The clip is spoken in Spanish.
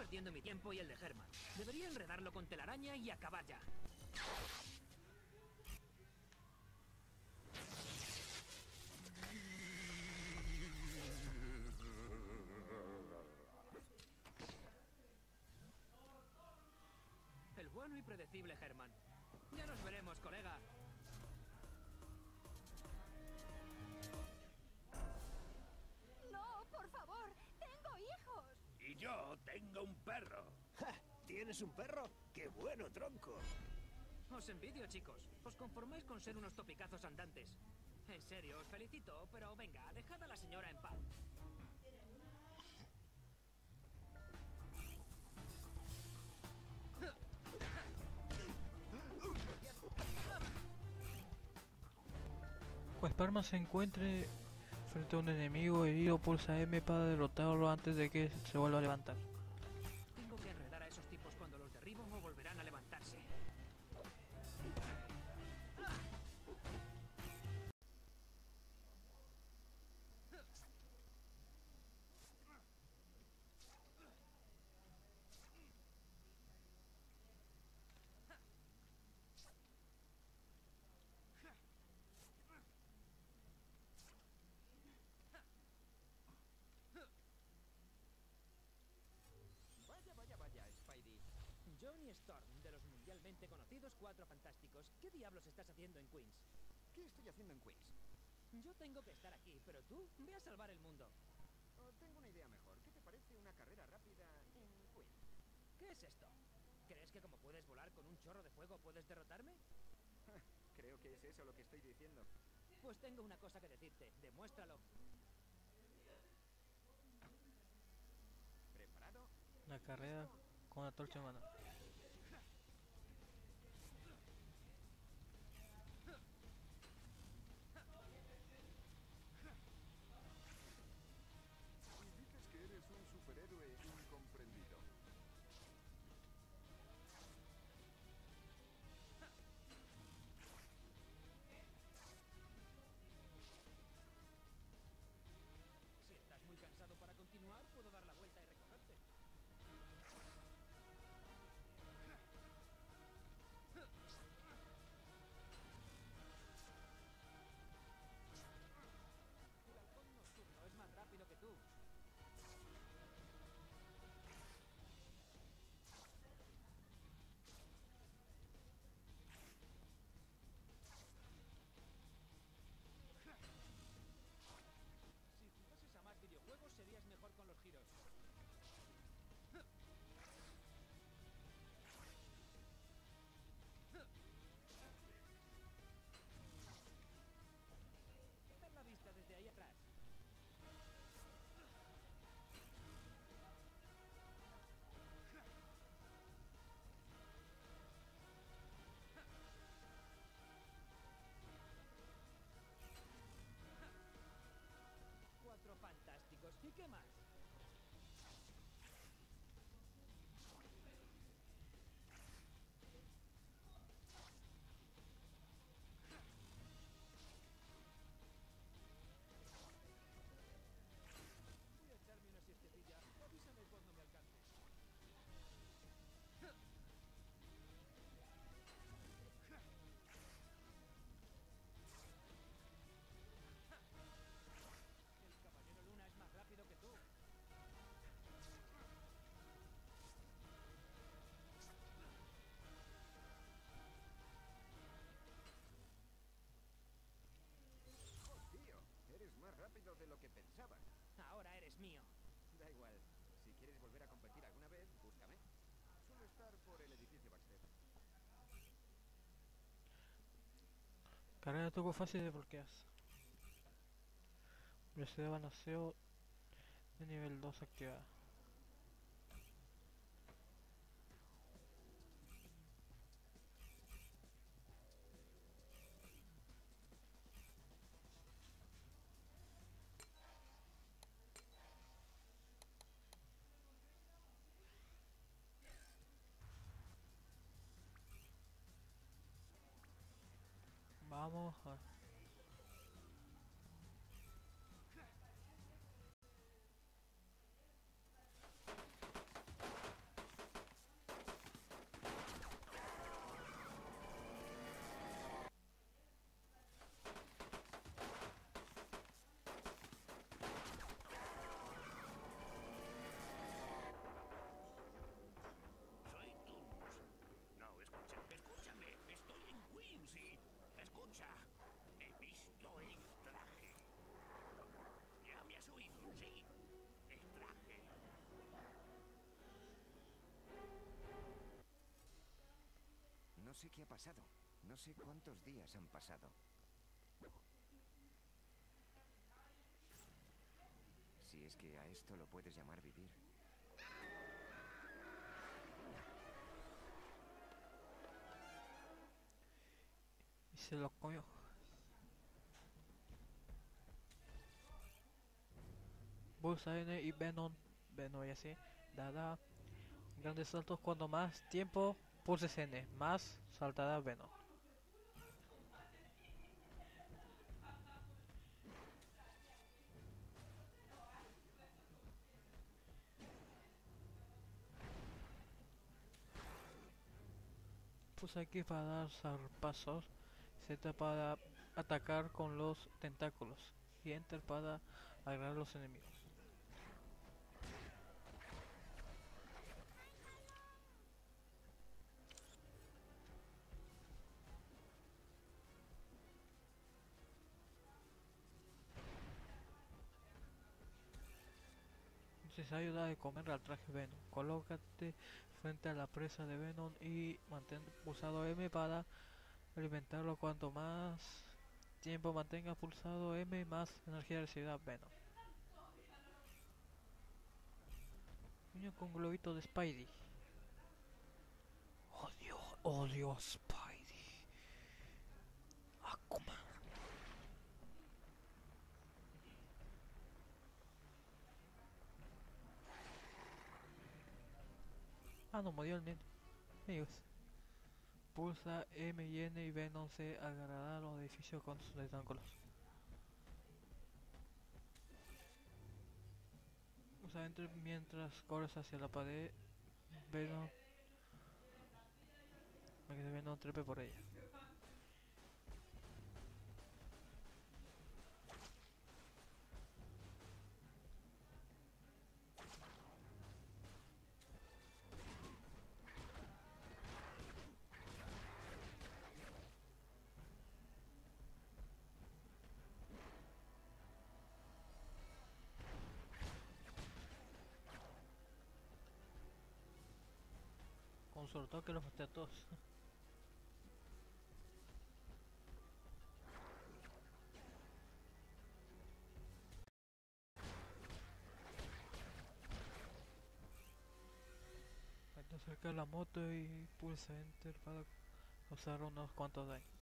perdiendo mi tiempo y el de Herman. Debería enredarlo con telaraña y acabar ya. El bueno y predecible Herman. Ya nos veremos, colega. No, por favor, tengo hijos. Y yo tengo un perro. ¡Ja! ¿Tienes un perro? ¡Qué bueno, tronco! Os envidio, chicos. Os conformáis con ser unos topicazos andantes. En serio, os felicito, pero venga, dejad a la señora en paz. Cuando Spider-Man se encuentre frente a un enemigo herido, pulsa M para derrotarlo antes de que se vuelva a levantar. Tengo que enredar a esos tipos cuando los derribo o volverán a levantarse. Vaya, Spidey. Johnny Storm, de los mundialmente conocidos Cuatro Fantásticos. ¿Qué diablos estás haciendo en Queens? ¿Qué estoy haciendo en Queens? Yo tengo que estar aquí, pero tú, ve a salvar el mundo. Oh, tengo una idea mejor. ¿Qué te parece una carrera rápida en Queens? ¿Qué es esto? ¿Crees que como puedes volar con un chorro de fuego puedes derrotarme? Creo que es eso lo que estoy diciendo. Pues tengo una cosa que decirte. Demuéstralo. ¿Preparado? Una carrera con una torcha en mano. Indicas que eres un superhéroe incomprendido. Si estás muy cansado para continuar, puedo dar la vuelta y recogerte. El halcón nocturno es más rápido que tú. Si jugases a más videojuegos, serías mejor con los giros. Ver la vista desde ahí atrás. Cuatro fantásticos. ¿Y qué más? Voy a echarme una siestecilla. Avísame cuando me alcance. El Caballero Luna es más rápido que tú. Oh, tío, eres más rápido de lo que pensaba. Ahora eres mío. Da igual. Si quieres volver a competir alguna vez, búscame. Suelo estar por el edificio Baxter. Carrera de truco fácil de bloqueas. Velocidad de balanceo de nivel 2 activada. Vamos a... sé qué ha pasado. No sé cuántos días han pasado. Si es que a esto lo puedes llamar vivir. Y se lo comió. Bullseye y Venom y así dará grandes saltos. Cuando más tiempo pulses N, más saltará Venom. Pulsa X para dar zarpazos, Z para atacar con los tentáculos y Enter para agarrar a los enemigos. Necesario dar de comer al traje Venom. Colócate frente a la presa de Venom y mantén pulsado M para alimentarlo. Cuanto más tiempo mantenga pulsado M, más energía recibirá Venom. Niño con globito de Spidey. Odio a Spidey. Aquaman. Ah, no murió el nene. Amigos. Pulsa M y N y Venom se agarrará a los edificios con sus tentáculos. Usa Enter mientras corres hacia la pared. Venom. Para que Venom trepe por ella. Con su toque los maté a todos. Te acerca la moto y pulsa Enter para causar unos cuantos daños.